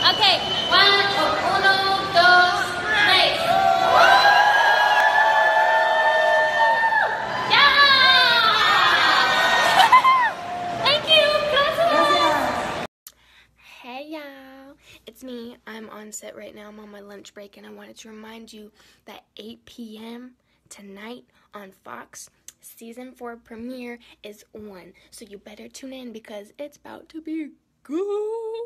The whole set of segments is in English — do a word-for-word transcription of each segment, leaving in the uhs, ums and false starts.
Okay, one, uno, dos, tres. Yeah! Thank you, gracias. Hey y'all, it's me. I'm on set right now. I'm on my lunch break, and I wanted to remind you that eight p m tonight on Fox, season four premiere is on. So you better tune in because it's about to be good.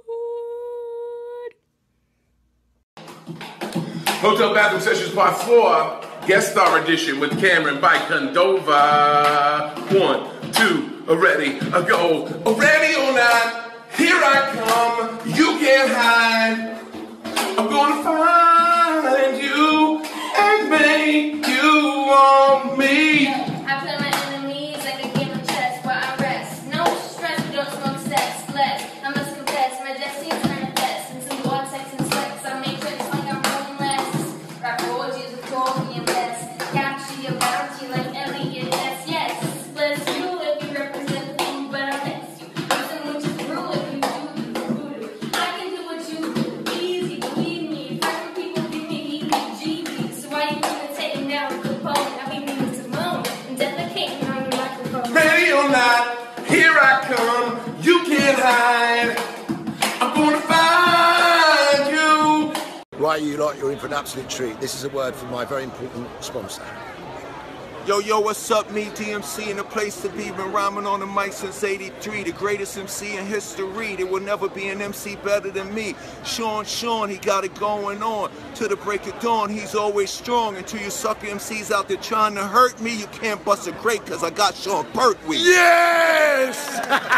Hotel Bathroom Sessions Part four, guest star edition with Cameron by Condova. One, two, ready, go. Ready or not, here I come. You can't hide. I'm gonna find you and make you want me. I play my enemies like a game of chess where I rest. No stress, we don't smoke sex. Less, I must confess, my destiny's manifest. In some vortex and sex, I make trips like I'm rolling less. Rap orgies with Toby and Bess. Capture your bounty like Elliot S. Yes, let's do if you represent the food, but I miss you. Listen what you do if you do the voodoo. I can do what you do, easy, believe me. Certain people give me E B G B. So why you imitating now a component? I be meaning to moan and defecating on the microphone. Ready or not, here I come. You can't hide. I'm gonna find you. Right, you lot, you're in for an absolute treat. This is a word from my very important sponsor. Yo, yo, what's up? Me, D M C, in the place to be. Been rhyming on the mic since eighty-three. The greatest M C in history. There will never be an M C better than me. Sean, Sean, he got it going on. To the break of dawn, he's always strong. Until you sucker M Cs out there trying to hurt me, you can't bust a grape because I got Sean Pertwee. Yes!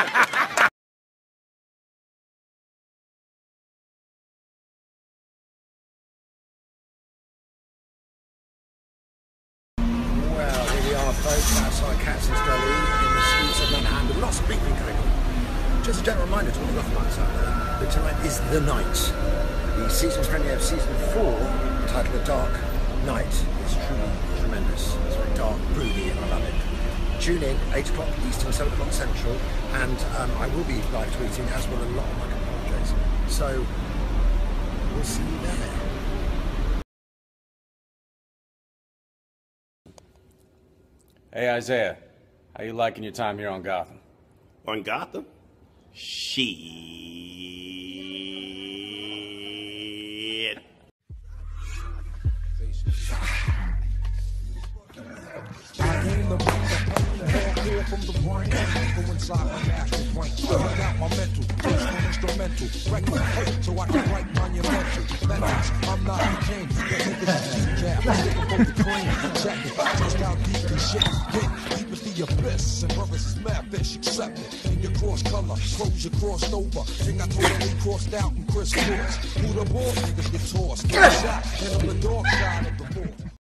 Well, here we are, folks, outside Katz's Deli in the streets of Manhattan with lots of beeping going on. Just a gentle reminder to all the Gothamites out there that tonight is the night. The season's premiere of season four, titled The Dark Night, is truly tremendous. It's very dark, broody, and I love it. Tune in, eight o'clock Eastern, seven o'clock Central, and um, I will be live tweeting, as will a lot of my compatriots. So, we'll see you there. Hey Isaiah, how you liking your time here on Gotham? On Gotham? Shit. I aim to bring the pain, the hardcore from the brain. Go inside my natural brain, bring out my mental, push my instrumental, wreck my hate so I can write monumental. That means I'm not the king, the niggas is cheap cap, nigga both the cream, check it, just how deep this shit is big, deep as the abyss, and brothers is mad fish, accept it, in your cross color, clothes you crossed over, think I totally crossed out and crisscrossed, who the ball niggas get tossed, get shot, and on the dark side of the board.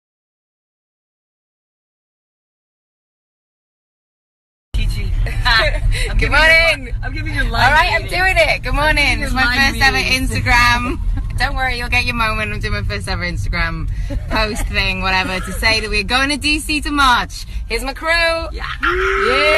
Good morning. You, I'm giving you live. All right, meeting. I'm doing it. Good morning. It's my first ever meeting. Instagram. Don't worry, you'll get your moment. I'm doing my first ever Instagram post thing, whatever, to say that we're going to D C to March. Here's my crew. Yeah. Yeah.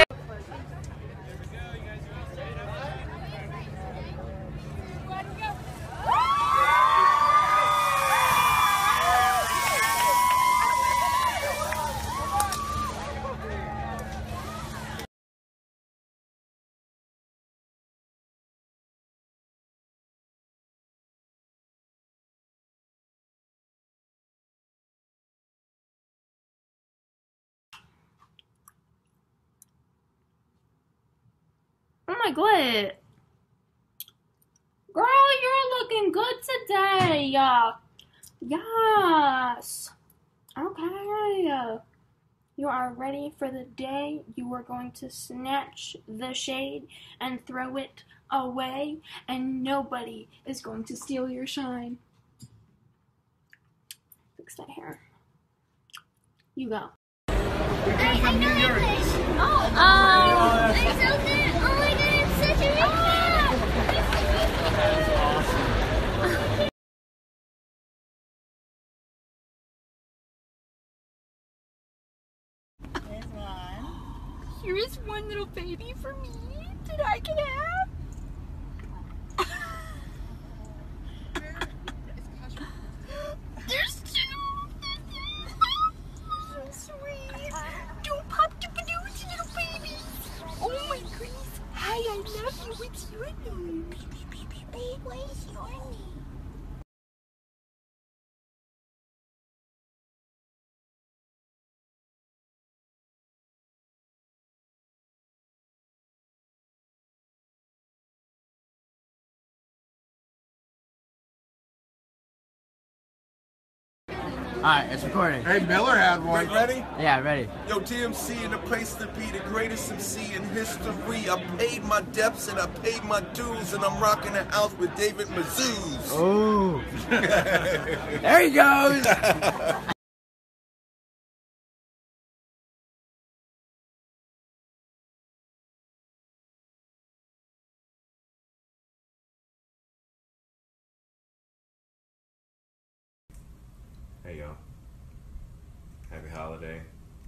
Oh my god. Girl, you're looking good today. Uh, yes. Okay. You are ready for the day you are going to snatch the shade and throw it away, and nobody is going to steal your shine. Fix that hair. You go. I, I know English. Oh, um, I'm so good. Oh my god, it's such a big There's one. here is one little baby for me that I can have. Wait, why is he on me? Alright, it's recording. Hey, Miller had one. Ready? Yeah, ready. Yo, T M C in the place to be, the greatest M C in history. I paid my debts and I paid my dues, and I'm rocking the house with David Mazouz. Oh. There he goes. Hey y'all, happy holiday.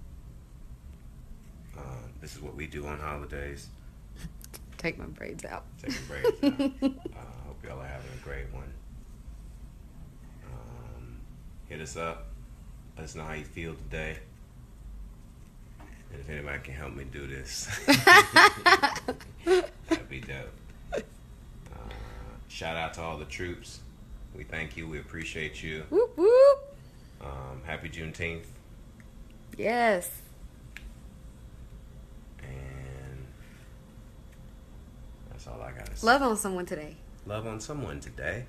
Uh, this is what we do on holidays. Take my braids out. Take your braids out. uh, hope y'all are having a great one. Um, hit us up. Let us know how you feel today. And if anybody can help me do this, that'd be dope. Uh, shout out to all the troops. We thank you. We appreciate you. Whoop whoop. Um, happy Juneteenth. Yes. And that's all I gotta say. Love on someone today. Love on someone today.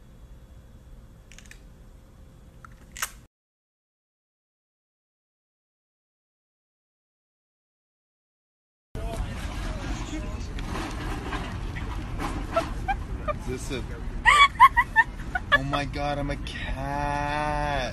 Is this a... Oh my god, I'm a cat.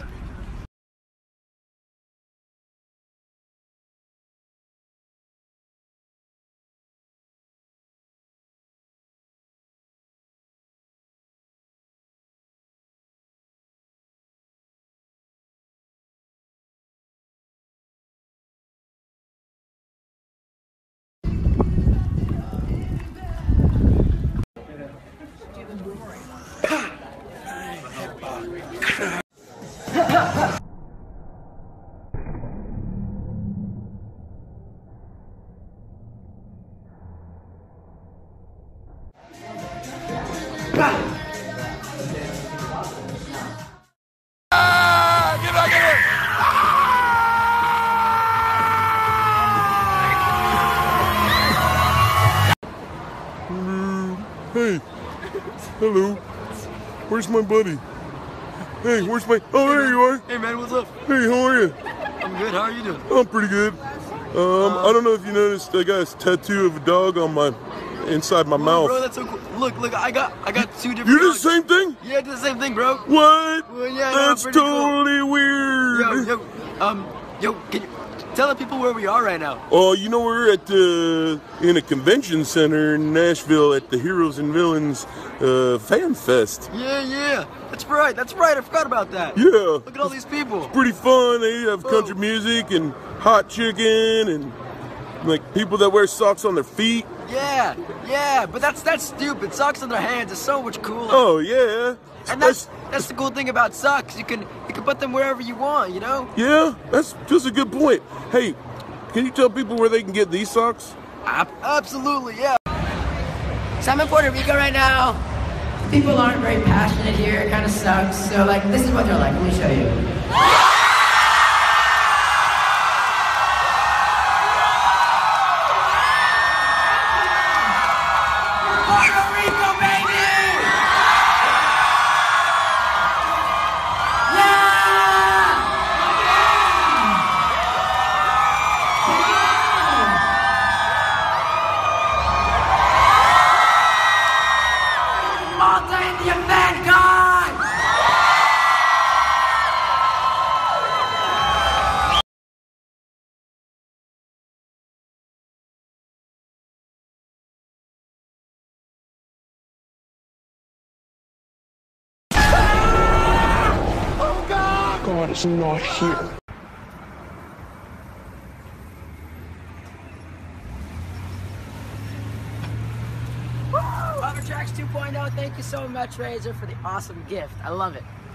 Hey, hello. Where's my buddy? Hey, where's my... Oh, there you are. Hey man, what's up? Hey, how are you? I'm good, how are you doing? I'm pretty good. Um, I don't know if you noticed, I got a tattoo of a dog on my... inside my Whoa, mouth. Bro, that's so cool. Look, look, I got I got two different You did dogs. the same thing? Yeah, I did the same thing, bro. What? Well, yeah, no, That's pretty totally cool. weird. Yo, yo, um, yo, can you tell the people where we are right now? Oh, you know, we're at the in a convention center in Nashville at the Heroes and Villains uh, Fan Fest. Yeah, yeah, that's right, that's right, I forgot about that. Yeah. Look at all these people. Pretty fun. They have Whoa. country music and hot chicken and like people that wear socks on their feet. Yeah, yeah, but that's that's stupid. Socks on their hands is so much cooler. Oh yeah. And that's that's the cool thing about socks. You can you can put them wherever you want, you know? Yeah, that's just a good point. Hey, can you tell people where they can get these socks? Absolutely, yeah. So I'm in Puerto Rico right now. People aren't very passionate here. It kind of sucks. So like, this is what they're like. Let me show you. God is not here. Tracks two point oh, thank you so much, Razor, for the awesome gift. I love it.